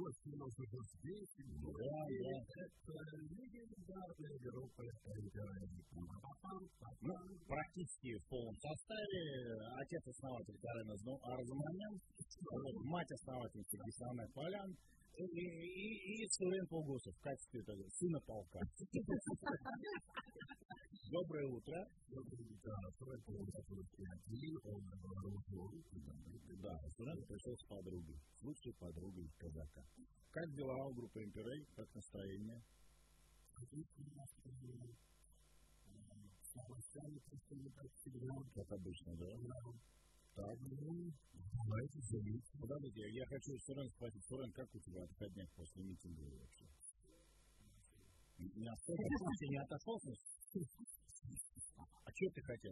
Снова снимался здесь, это легендарная группа практически в полном составе. Отец-основатель Карен Арзуманян, мать-основатель Сергей Полян и Сурен Полгосов в качестве сына полка. Доброе утро. Сурен Полгосов он да, Сурен пришел с подругой, с лучшей подругой казака. Как дела у группы Имперей? Как настроение? Как обычно, да? Так, подождите, я хочу Сурен спросить. Сурен, как у тебя отходняк после митинга вообще? Не отошелся? А что ты хотел?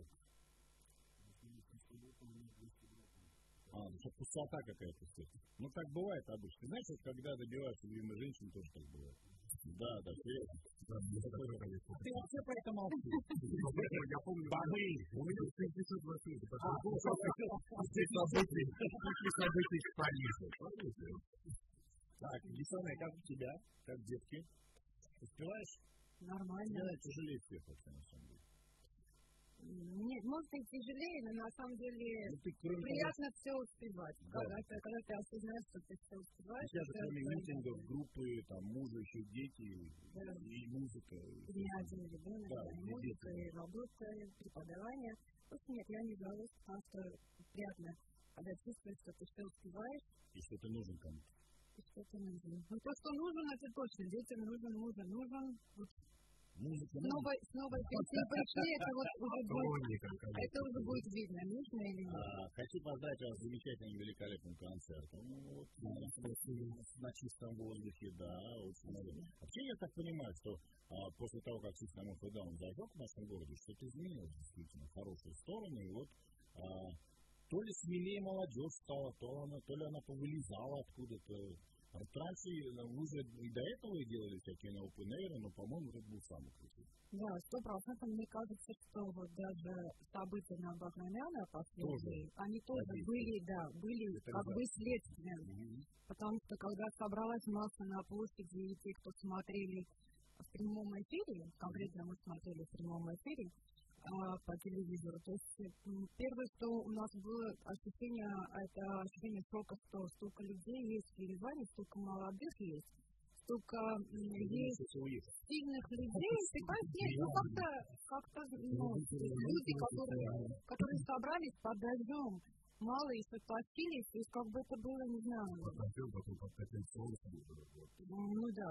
Что пустота какая-то. Ну, так бывает обычно. Ты знаешь, когда добиваешься любимой женщины, тоже так бывает. Да, серьезно. Ты вообще про это молчишь. Я помню, у меня 520 событий в Париже. Так, Лисана, как у тебя? Как детки? Успеваешь? Нормально. Мне тяжелее всех вообще, на самом деле. Нет, может быть тяжелее, но на самом деле приятно все успевать. Да. Когда ты осознаешь, что ты все успеваешь. Сейчас же кроме митингов, группы, там, мужа, еще дети, да. И музыка. И не один ребенок, да, и музыка, и работа, и преподавание. Просто нет, я не жалуюсь, потому что приятно, когда чувствуешь, что ты все успеваешь. И что ты нужен кому-то. И что ты нужен. Ну, то, что нужен, это точно. Детям нужен, мужа нужен. Снова песни пришли, это уже будет видно, нужно или нет. Хочу поздравить вас с замечательным, великолепным концертом. На чистом воздухе, да, очень много. Вообще, я так понимаю, что после того, как System of a Down зажег в нашем городе, что-то изменилось действительно в хорошую сторону. И вот то ли смелее молодежь стала, то ли она повылезала откуда-то. Раньше вы же и до этого и делали всякие на Open Air, но, по-моему, это был самый крутой. Да, 100%. Мне кажется, что вот даже события на Бахнамяна последние, они тоже были как бы следствием. Потому что когда собралась масса на площади, и те, кто смотрели в прямом эфире, конкретно мы смотрели в прямом эфире, по телевизору. То есть первое, что у нас было ощущение, это ощущение шока, что столько людей есть в Ереване, столько молодых есть, столько есть сильных людей. Ты понимаешь, как-то люди, которые собрались под дождем, мало еще тащились, то есть как бы это было, не знаю. Ну да.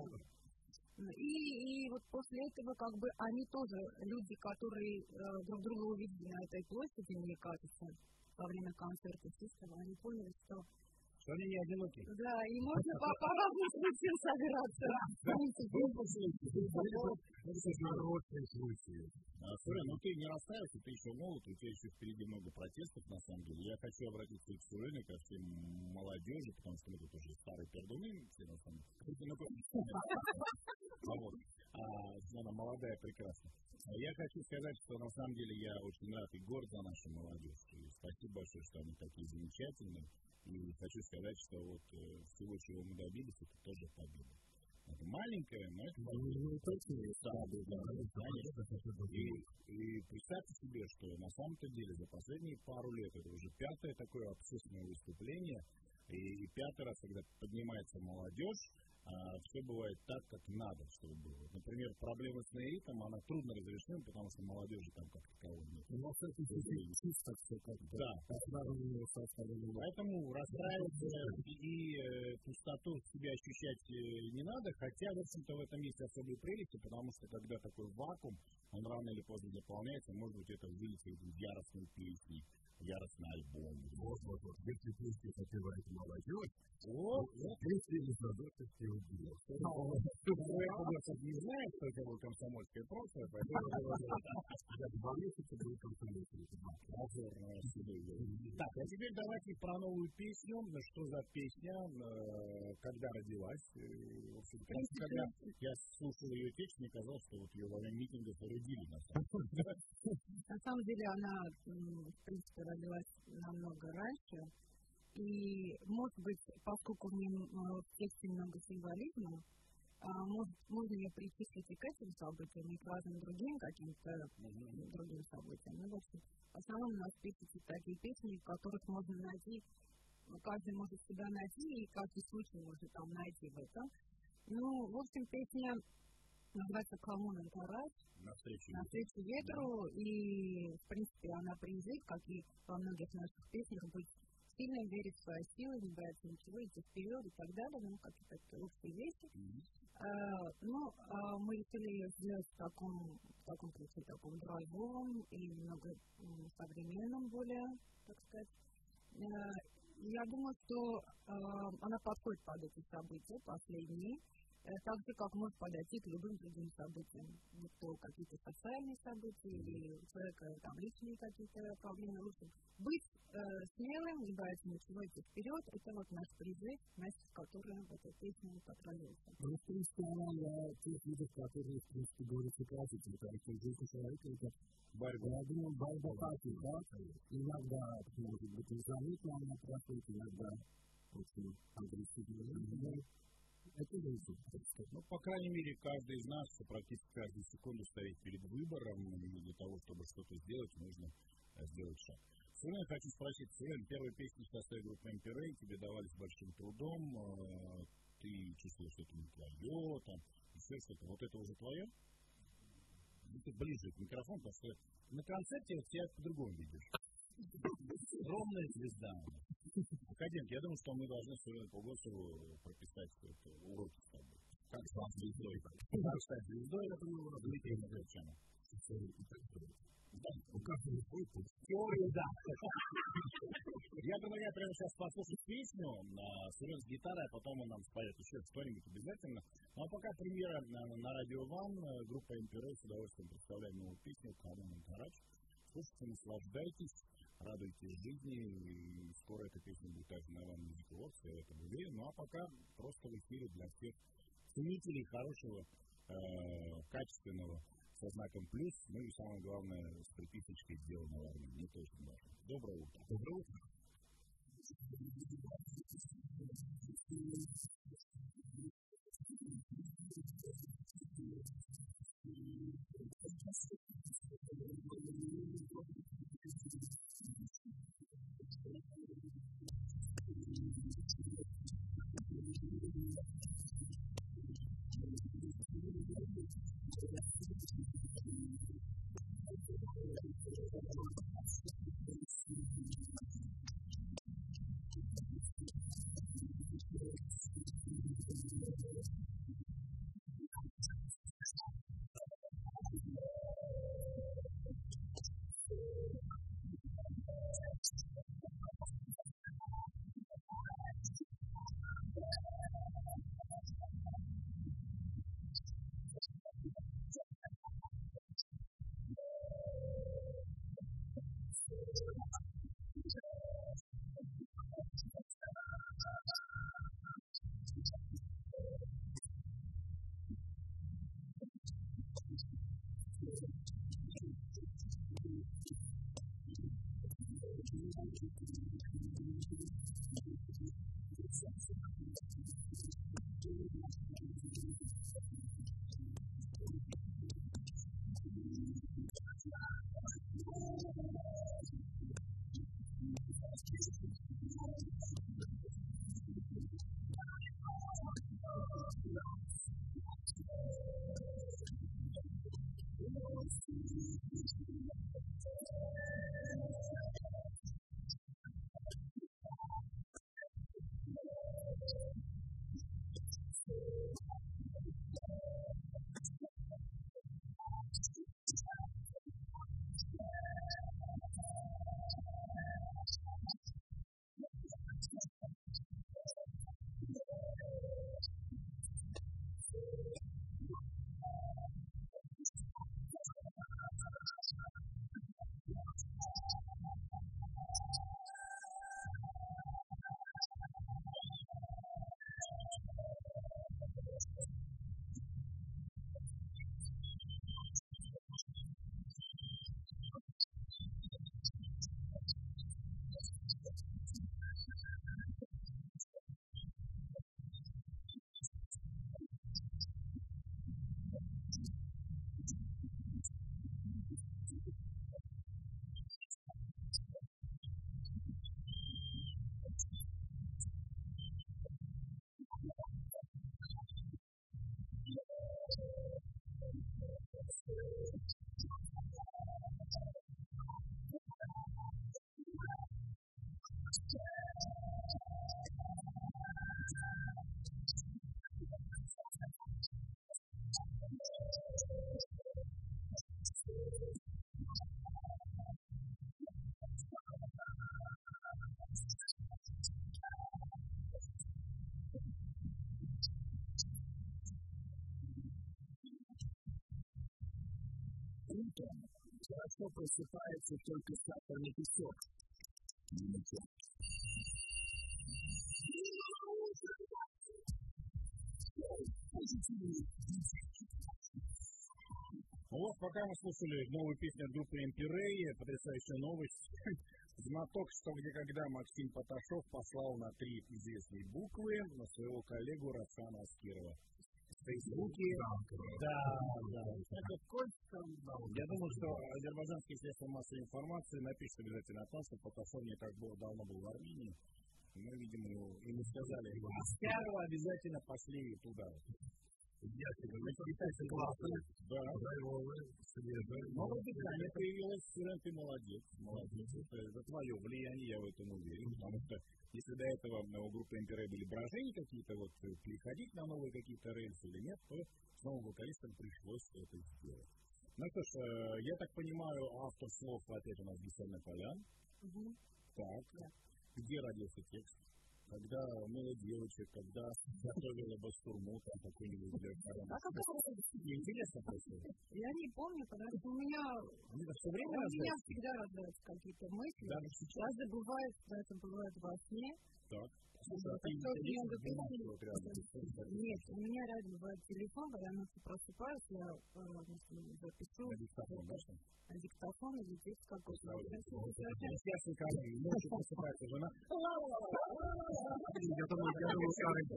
И вот после этого как бы они тоже люди, которые друг друга увидели на этой площади, мне кажется, во время концерта Система, они поняли, что они не одиноки. Да, и можно по разным случаям собираться. Это хорошие случаи. Сурен, ну ты не расстраивайся, ты еще молод, у тебя еще впереди много протестов, на самом деле. Я хочу обратиться к Сурену, ко всем молодежи, потому что мы тут уже старые пердуны, все на самом деле. Она молодая, прекрасна. Я хочу сказать, что на самом деле я очень рад и горд за нашу молодежь. И спасибо большое, что они такие замечательные. И хочу сказать, что вот всего, чего мы добились, это тоже победа. Это маленькая, но это И представьте себе, что на самом-то деле за последние пару лет это уже пятое такое общественное выступление. И пятый раз, когда поднимается молодежь, все бывает так, как надо, чтобы было. Например, проблема с нейритом, она трудно разрешена, потому что молодежи там как таковой нет. Но кстати, чисто все как-то. Да. Поэтому расстраиваться и пустоту в себе ощущать не надо, хотя, в общем-то, в этом есть особые прелести, потому что когда такой вакуум, он рано или поздно заполняется, может быть, это выльется в яростные песни, яростный альбом. Вот. Если песни запевает молодежь, песни не задают все убили. Не знаю, что это было комсомольское прошлое, поэтому 2 месяца был комсомольский. Так, а теперь давайте про новую песню. Что за песня, когда родилась? В общем, когда я слушал ее текст, мне казалось, что вот ее во время митинга родили на самом деле. На самом деле она, в принципе, родилась намного раньше. И, может быть, поскольку в тексте много символизма, можно ее причислить и к этим событиям, и к разным другим каким-то другим событиям. Ну, в общем, в основном у нас пишутся такие песни, в которых можно найти, каждый может себя найти, и каждый случай может там найти в этом. Ну, в общем, песня называется «Камон Анкараж», «Навстречу ветру», и, в принципе, она призыв, как и во многих наших песнях, быть сильным, верить в свои силы, не бояться ничего, идти вперед и так далее, ну, какие-то общие вещи. Мы решили ее сделать в таком ключе, таком драйвовом и немного современном более, так сказать. Я думаю, что она подходит под эти события последние, так же, как может подойти к любым другим событиям, будь то какие-то социальные события или у человека там личные какие-то проблемы. В общем, быть смелым, не бояться ничего, идти вперед, это вот наш призыв, месседж, который в этой песне отразился. Ну, в принципе, она для тех видов, которые, в принципе, говорится классики, потому что жизнь человека — это борьба. Я думаю, борьба таких, да, иногда, может быть, незаметно она проходит, иногда очень агрессивно. Это жизнь, так сказать. Ну, по крайней мере, каждый из нас практически каждую секунду стоит перед выбором, и для того, чтобы что-то сделать, нужно сделать шаг. Сегодня я хочу спросить, Сулен, первые песни в составе группы Эмпирей тебе давались большим трудом, ты чувствовал, что это не твое, там, еще что-то. Вот это уже твое? Ты ближе к микрофону, потому что на концерте тебя по-другому видишь. Ровная звезда. Академик, я думаю, что мы должны сегодня по голосу прописать уроки с тобой. Как стать звездой? Как стать звездой, я думаю, Дмитрий Михайловичем. Да, как он ходит? Теорию, да. Я предлагаю прямо сейчас послушать песню Сулен с гитарой, а потом он нам споет еще что-нибудь обязательно. Ну а пока премьера на Радио Ван, группа Эмпирей с удовольствием представляет новую песню «Камон Анкараж». Слушайте, наслаждайтесь, радуйтесь жизни, и скоро эта песня будет также на Ван Мьюзик Awards, я в этом уверен. Ну а пока просто в эфире для всех ценителей хорошего, качественного, со знаком плюс, ну и самое главное, с приписочкой сделано в армии. Не то, что важно. Доброе утро. Доброе утро. Хорошо просыпается только сахарный песок. Вот пока мы слушали новую песню от группы Эмпирей, потрясающая новость. Знаток «Что, где, когда» Максим Поташов послал на 3 известные буквы на своего коллегу Расана Аскерова. В Фейсбуке. Да. Я думаю, что азербайджанские средства массовой информации напишут обязательно о том, что Поташов не так давно был в Армении. Мы, видимо, ему сказали, Аскерова обязательно пошли туда. Китайцы классные. Да. Свежие. Новое дыхание появилось, ты молодец. Это твое влияние, я в этом уверен. Потому что если до этого у группы Эмпирей были брожения какие-то, вот переходить на новые какие-то рельсы или нет, то с новым вокалистом пришлось это сделать. Ну что ж, я так понимаю, автор слов опять у нас Бессельный Полян. Так. Где родился текст? Когда мыла девочек, когда готовила бастурму, там какой-нибудь для коронавируса. Интересно просто. Я не помню, потому что у меня всегда рождаются какие-то мысли. Даже сейчас? Даже бывает, это бывает во сне. Так. Нет, у меня реально бывает телефон, когда я ночью просыпаюсь, я запишу на диктофон, да? На диктофон или текст какой-то. Ясненько, ночью просыпается жена. Я думаю, старый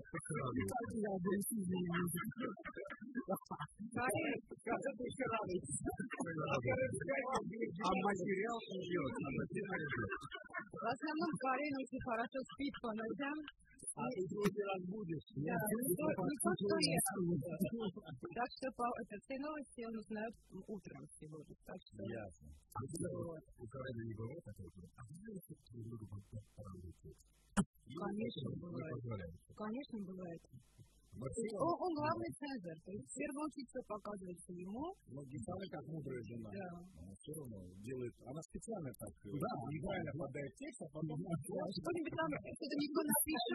как это еще радуется. А материал идет. В основном Карин очень хорошо спит по ночам. А ты вроде разбудишь. Да, не то, что я. Так что все новости он узнает утром сегодня. Так что... Ясно. У Карина не бывает такого? Конечно, бывает. Конечно, бывает. Он главный цензор. То есть в первую очередь все показывается ему. Но Гитана как мудрая жена. Да. Она все равно делает. Она специально так неправильно подает текст, а потом что-нибудь там, что-то никто напишет.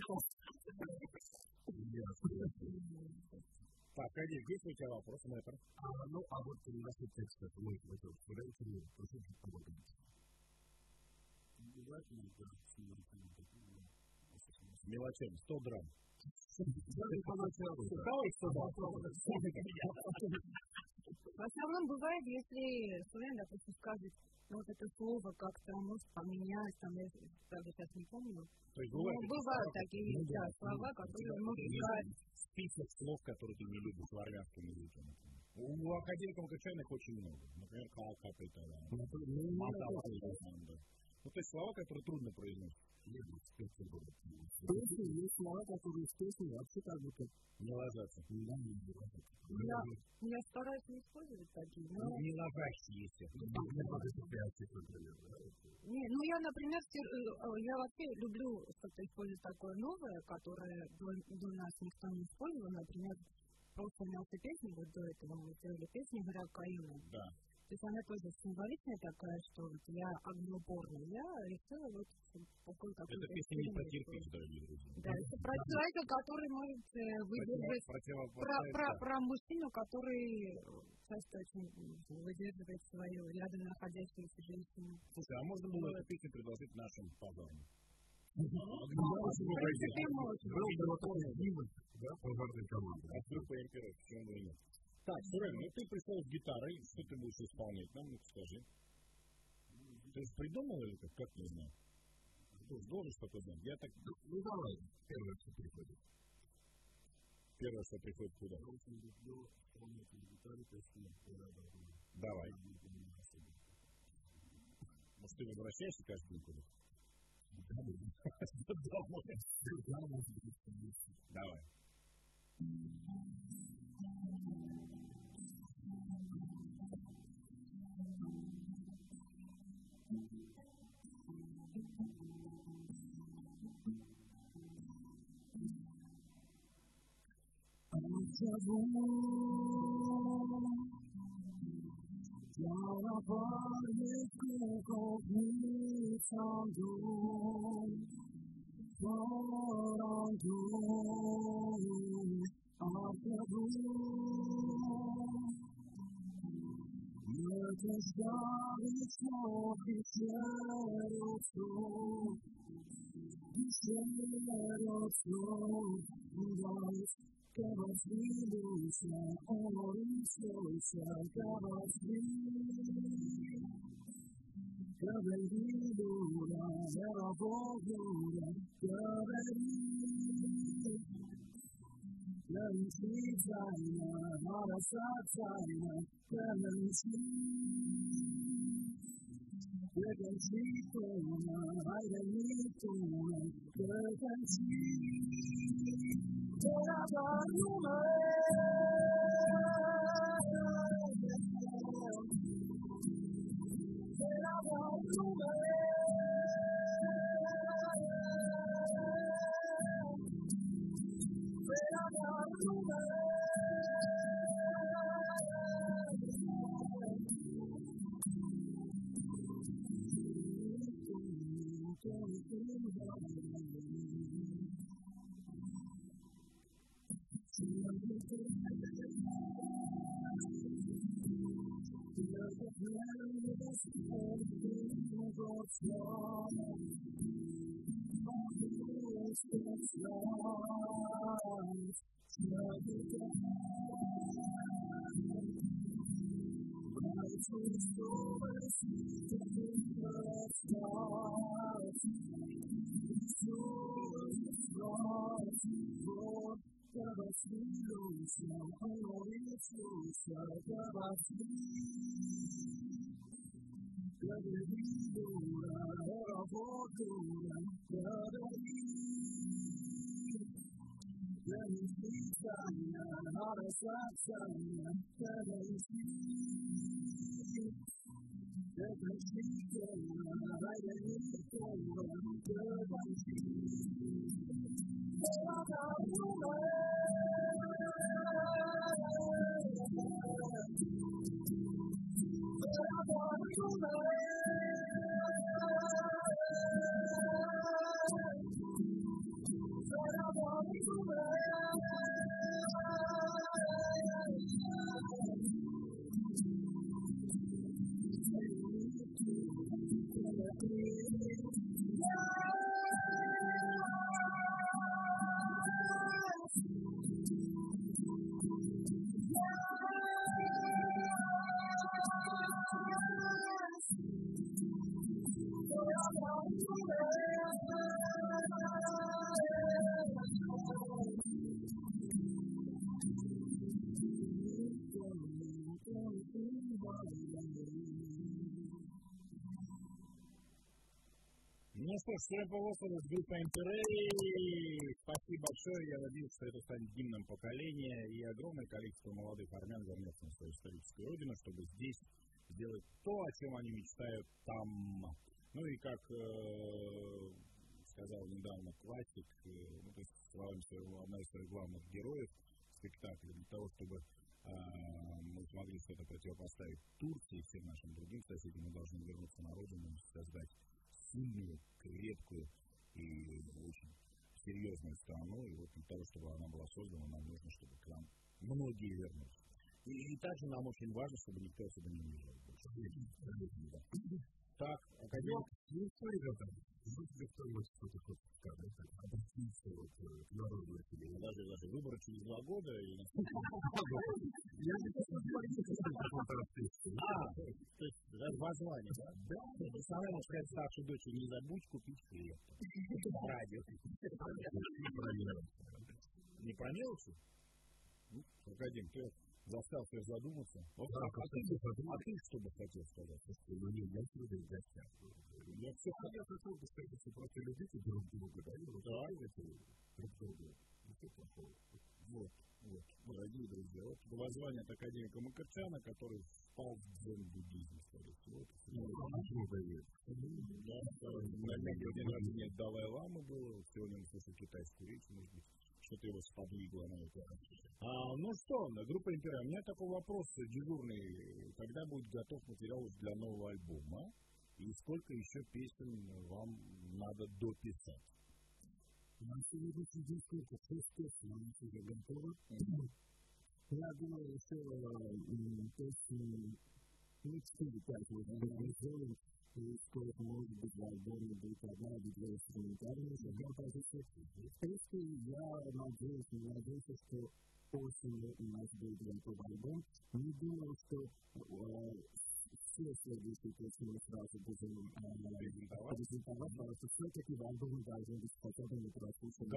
Так, Адиль, есть у тебя вопрос, мэтр? Ну, а вот насчет текста, мы это варианте послушать помогать. Мелочем, 100 грамм. В основном бывает, если студент, допустим, скажет, вот это слово как-то может поменять, там, я правда сейчас не помню. Бывают такие слова, которые могут сказать. Список слов, которые ты не любишь в армянском языке. У академиков качаных очень много. Например, капитала. Ну, то есть слова, которые трудно произносить. Есть слова, которые в песне вообще как будто не ложатся. Я стараюсь не использовать такие. Не ложащие, естественно. Ну, я, например, я вообще люблю что-то использовать такое новое, которое до нас никто не использовал. Например, просто наши песни, вот до этого мы делали песню «Гора Каина». Да. То есть она тоже символичная такая, что вот я огнеупорная. Я решила вот такой какой-то... Это песня не про кирпич, дорогие друзья. Да, это про человека, который может выдержать... Про мужчину, который часто очень выдерживает свою рядом находящуюся женщину. Слушай, а можно было эту песню предложить нашим пожарным? Был бы вот такой гимн, да, пожарной команды. А группа Эмпирей, почему бы и нет? Так, Сурен, ну ты пришел с гитарой, что ты будешь исполнять? Нам ну скажи. Ты же придумал или как не знаю? Ты же должен что-то знать. Я так... Ну давай, первое, что приходит. Первое, что приходит куда? Давай. Может, ты возвращаешься каждый день куда? Давай. Ну что ж, всем полосовый с группой Интерей. Спасибо большое. Я надеюсь, что это станет гимном поколения. И огромное количество молодых армян вернется на свою историческую родину, чтобы здесь сделать то, о чем они мечтают там. Ну и как сказал недавно классик, ну, то есть словами одна из своих главных героев спектакля, для того, чтобы мы смогли что-то противопоставить Турции и всем нашим другим соседям, мы должны вернуться на родину и создать сильную, крепкую и очень серьезную страну. И вот для того, чтобы она была создана, нам нужно, чтобы к нам многие вернулись. И также нам очень важно, чтобы никто особо не уезжал больше. Так, академик. Ну, что, ребята, вы себе кто-нибудь что-то хотите обратиться к народу населения? Даже выборы через 2 года или... Я не хочу говорить, что это полтора тысячи. То есть воззвание, да? Да. Самое, можно сказать, старшей дочери, не забудь купить хлеб. Радио. Не про мелочи? Ну, академ, ты заставил всех задуматься. А ты что бы хотел сказать? Ну, нет, я сегодня в гостях. Я хотел бы сказать, что просто любите друг друга, да, и руководите друг друга. Ничего плохого. Вот, дорогие друзья, вот воззвание от академика Макарчана, который впал в дзен-буддизм, скорее всего. На день рождения Далай-ламы было, сегодня он слышал китайскую речь, может быть, что-то его сподвигло на это. Ну что, группа «Империя», у меня такой вопрос дежурный. Когда будет готов материал для нового альбома? И сколько еще песен вам надо дописать? На сегодняшний день сколько? 6 песен у нас уже готовы. Я думаю, еще песни 4-5 мы сделаем. И скоро, может быть, в альбоме будет одна или две инструментальные композиции. В принципе, я надеюсь, что осенью у нас будет готов альбом. Не думаю, что все следующие песни мы сразу будем презентовать, потому что все-таки в альбоме должны быть хотя бы прослушаны.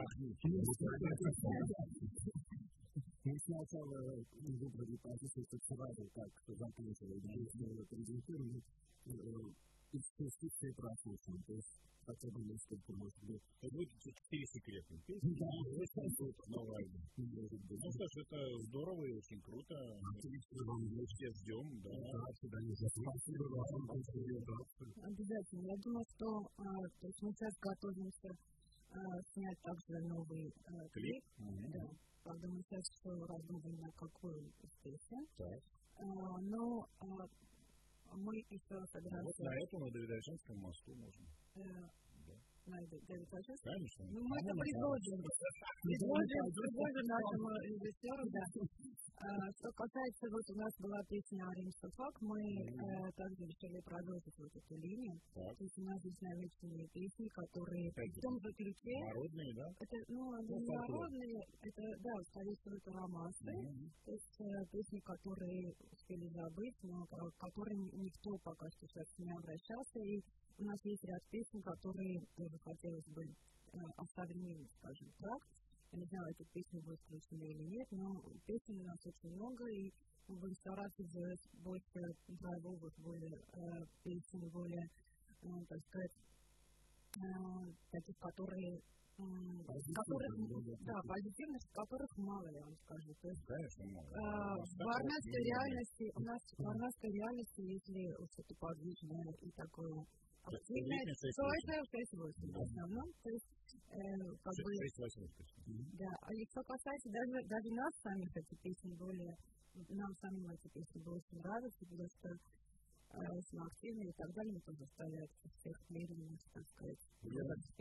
Мы сначала выбрали позицию, что сразу так заканчивали, если мы презентуем, и все прослушаны, то есть хотя бы несколько, может быть. Это будет 4 секретные песни, да, новый альбом. Ну что ж, это здорово и очень круто. Мы все ждем, да. Спасибо вам большое. Обязательно. Я думаю, что мы сейчас готовимся снять также новый клип. Да. Правда, мы сейчас еще раздумываем, на какую из песен. Но мы еще собираемся... Вот на этом, на Давидовиченском мосту можно. На Давидовиченском? Конечно. Ну, мы это предложим. Предложим нашему режиссеру, да. Что касается, вот у нас была песня «Римский флаг», мы также решили продолжить вот эту линию. То есть у нас здесь намеченные песни, которые в том же ключе. Народные, да? Это, не народные, это, да, скорее всего, это романсы. То есть песни, которые успели забыть, но к которым никто пока что сейчас не обращался. И у нас есть ряд песен, которые тоже хотелось бы осовременить, скажем так. Я не знаю, эти песни будут включены или нет, но песен у нас очень много, и мы будем стараться сделать больше драйвовых, более песен, более, так сказать, таких, которые позитивных, которых мало, я вам скажу. То есть, в армянской реальности, у нас в армянской реальности, если что-то подвижное и такое активное, то это 6-8 в основном. То есть, как бы... 6-8. Да, и что касается даже нас самих, эти песни более, нам самим эти песни больше нравятся, потому что мы активны и так далее, мы тоже оставляется всех медленных, так сказать. Я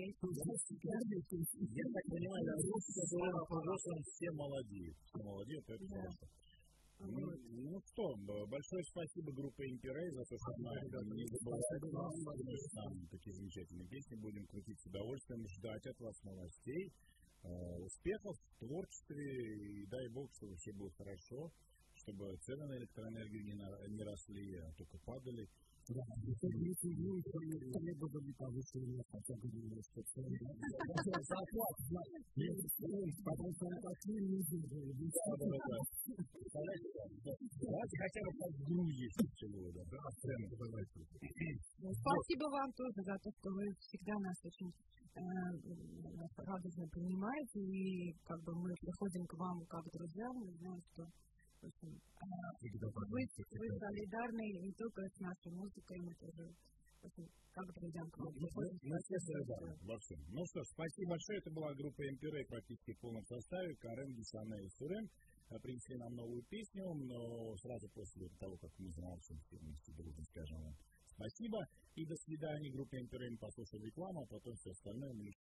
так понимаю, все молодеют, это хорошо. Ну что, большое спасибо группе «Империя» за то, что она не забывает нам такие замечательные песни. Будем крутить с удовольствием, ждать от вас новостей, успехов в творчестве, и дай бог, чтобы все было хорошо, чтобы цены на электроэнергию не росли, а только падали. Да, если вы требовали повышения хотя бы немножко цены, зарплат, потому что это не нужно. Давайте хотя бы подгрузить чего, да, цены. Спасибо вам тоже за то, что вы всегда нас очень радостно принимаете, и как бы мы приходим к вам как друзья, мы знаем, что вы солидарны не только с нашей музыкой, мы тоже как друзьям к вам приходим. Мы все солидарны во всем. Ну что ж, спасибо большое. Это была группа «Империя» практически в полном составе. Карен, Гисане и Сурен принесли нам новую песню, но сразу после того, как мы замолчим все вместе дружно, скажем вам спасибо и до свидания. Группа «Империя» послушает рекламу, а потом все остальное мы